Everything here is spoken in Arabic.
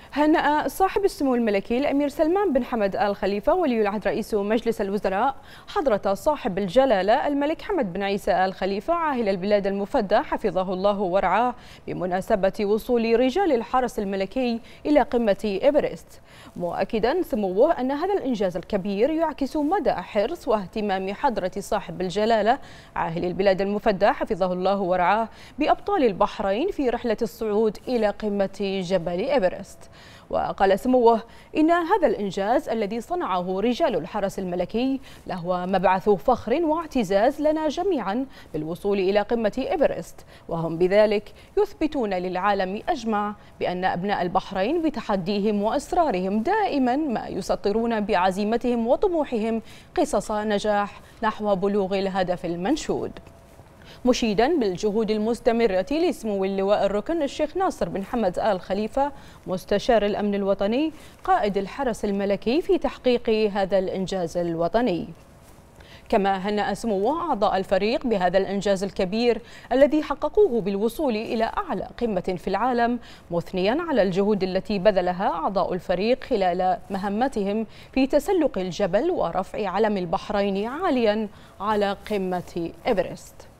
هنأ صاحب السمو الملكي الأمير سلمان بن حمد آل خليفة ولي العهد رئيس مجلس الوزراء حضرة صاحب الجلالة الملك حمد بن عيسى آل خليفة عاهل البلاد المفدى حفظه الله ورعاه بمناسبة وصول رجال الحرس الملكي إلى قمة إيفرست، مؤكدا سموه أن هذا الإنجاز الكبير يعكس مدى حرص واهتمام حضرة صاحب الجلالة عاهل البلاد المفدى حفظه الله ورعاه بأبطال البحرين في رحلة الصعود إلى قمة جبل إيفرست. وقال سموه إن هذا الإنجاز الذي صنعه رجال الحرس الملكي لهو مبعث فخر واعتزاز لنا جميعا بالوصول إلى قمة إيفرست، وهم بذلك يثبتون للعالم أجمع بأن أبناء البحرين بتحديهم وإصرارهم دائما ما يسطرون بعزيمتهم وطموحهم قصص نجاح نحو بلوغ الهدف المنشود، مشيدا بالجهود المستمرة لسمو اللواء الركن الشيخ ناصر بن حمد آل خليفة مستشار الأمن الوطني قائد الحرس الملكي في تحقيق هذا الإنجاز الوطني. كما هنأ سموه أعضاء الفريق بهذا الإنجاز الكبير الذي حققوه بالوصول إلى أعلى قمة في العالم، مثنيا على الجهود التي بذلها أعضاء الفريق خلال مهمتهم في تسلق الجبل ورفع علم البحرين عاليا على قمة إيفرست.